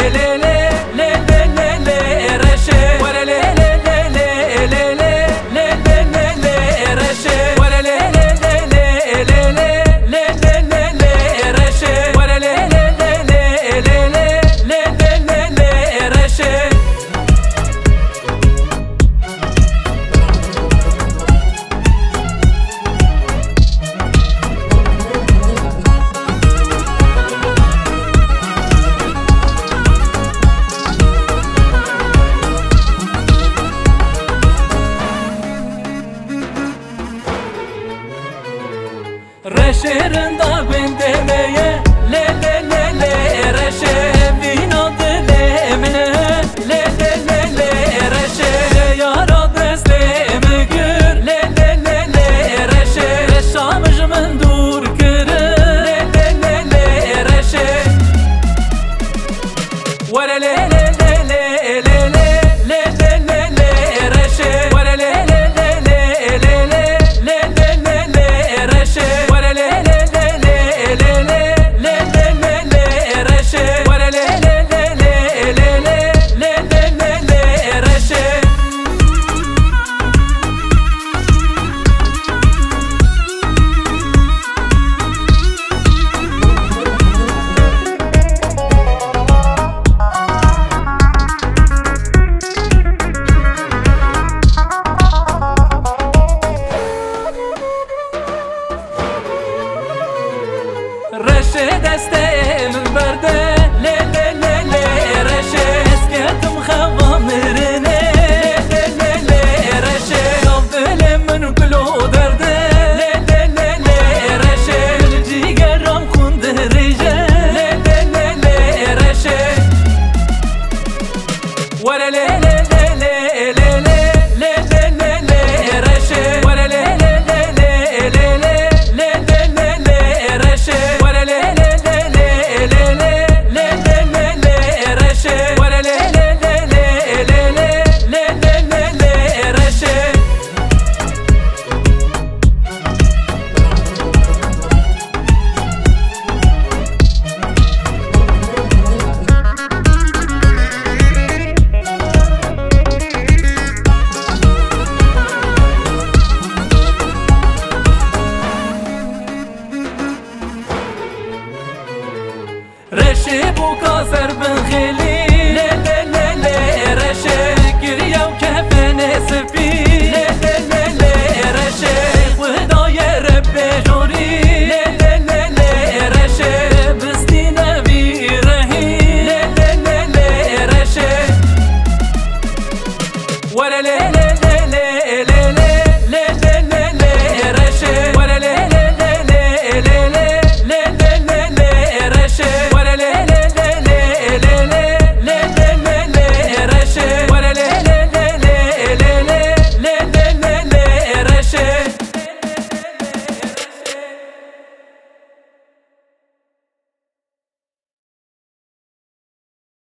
Reşerinde gündemeye le le le le reşe vino dilemine le le le le reşe yar adresle gür le le le le reşe reşamıj min dur kırı le le le le reşe vere le le le le le le le le le reşe vere le le le le le le le reşe رشه دسته من برده لی لی لی لی رشه اسکتم خواه مرنه لی لی لی رشه گفت دل من کلو درده لی لی لی لی رشه جیگرم خونده ریجه لی لی لی لی رشه وره لی لی لی لی لی لی لی لی لی رشه وره لی لی لی لی لی لی لی رشه رشی بو کاسر بن خیلی